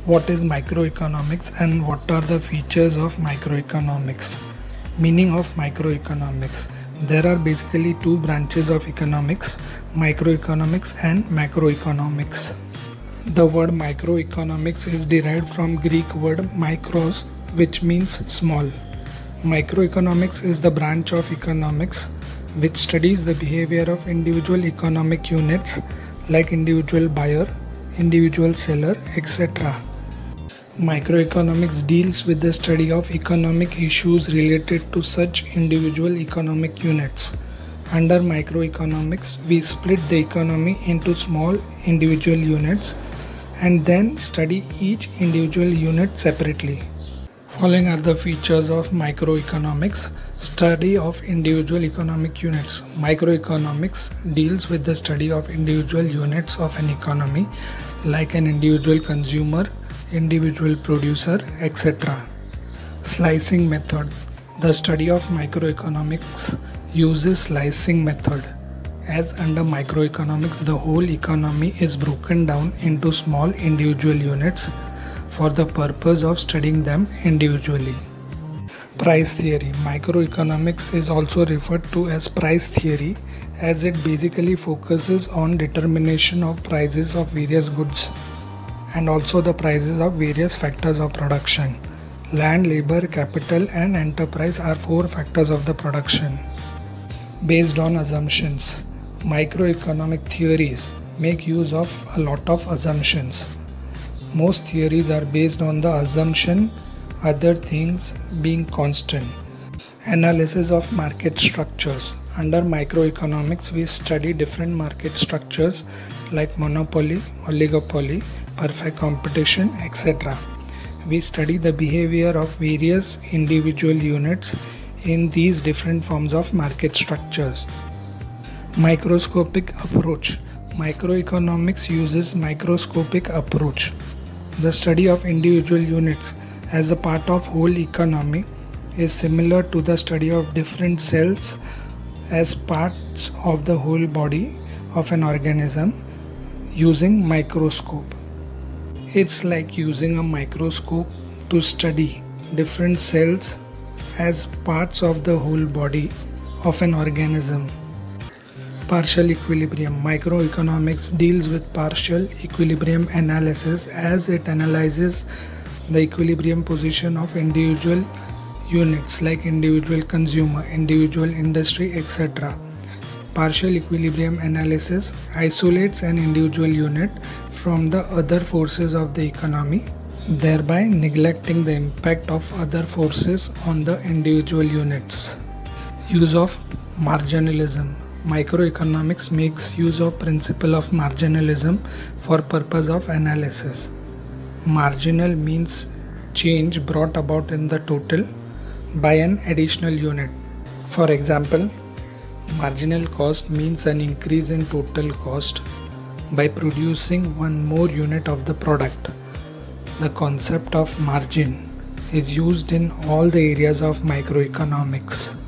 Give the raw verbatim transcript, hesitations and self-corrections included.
What is microeconomics and what are the features of microeconomics? Meaning of microeconomics. There are basically two branches of economics, microeconomics and macroeconomics. The word microeconomics is derived from Greek word mikros, which means small. Microeconomics is the branch of economics which studies the behavior of individual economic units like individual buyer, individual seller, et cetera. Microeconomics deals with the study of economic issues related to such individual economic units. Under microeconomics, we split the economy into small individual units and then study each individual unit separately. Following are the features of microeconomics. Study of individual economic units. Microeconomics deals with the study of individual units of an economy like an individual consumer, individual producer, et cetera. Slicing method. The study of microeconomics uses slicing method. As under microeconomics, the whole economy is broken down into small individual units for the purpose of studying them individually. Price theory. Microeconomics is also referred to as price theory as it basically focuses on determination of prices of various goods and also the prices of various factors of production. Land, labor, capital and enterprise are four factors of the production. Based on assumptions. Microeconomic theories make use of a lot of assumptions. Most theories are based on the assumption other things being constant. Analysis of market structures. Under microeconomics, we study different market structures like monopoly, oligopoly, perfect competition, et cetera. We study the behavior of various individual units in these different forms of market structures. Microscopic approach. Microeconomics uses microscopic approach. The study of individual units as a part of whole economy is similar to the study of different cells as parts of the whole body of an organism using microscope. It's like using a microscope to study different cells as parts of the whole body of an organism. Partial equilibrium. Microeconomics deals with partial equilibrium analysis as it analyzes the equilibrium position of individual units like individual consumer, individual industry, et cetera. Partial equilibrium analysis isolates an individual unit from the other forces of the economy, thereby neglecting the impact of other forces on the individual units. Use of marginalism. Microeconomics makes use of principle of marginalism for purpose of analysis. Marginal means change brought about in the total by an additional unit. For example, marginal cost means an increase in total cost by producing one more unit of the product. The concept of margin is used in all the areas of microeconomics.